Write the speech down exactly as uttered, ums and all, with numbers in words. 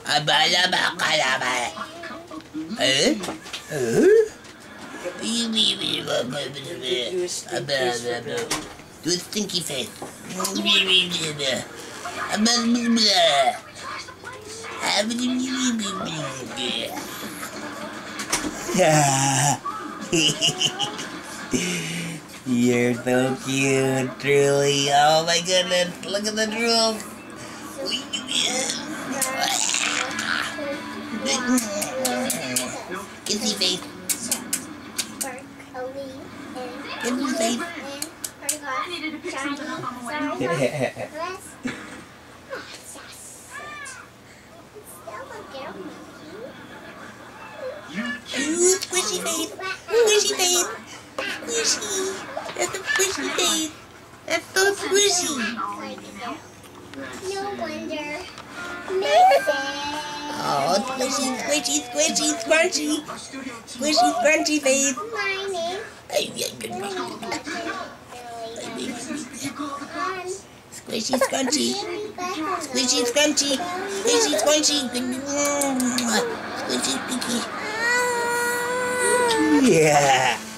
Eh? Eh? Do a stinky face. You're so cute, truly. Oh my goodness, look at the drool. Kissy face. Kissy face. Ooh, squishy face. Squishy face. Squishy. That's a squishy face. That's so squishy. No wonder. Missing. Oh, squishy, squishy, squishy, scrunchy. Squishy, scrunchy face. My name. Squishy, scrunchy. Squishy, scrunchy. Squishy, scrunchy. Squishy, squishy. Yeah.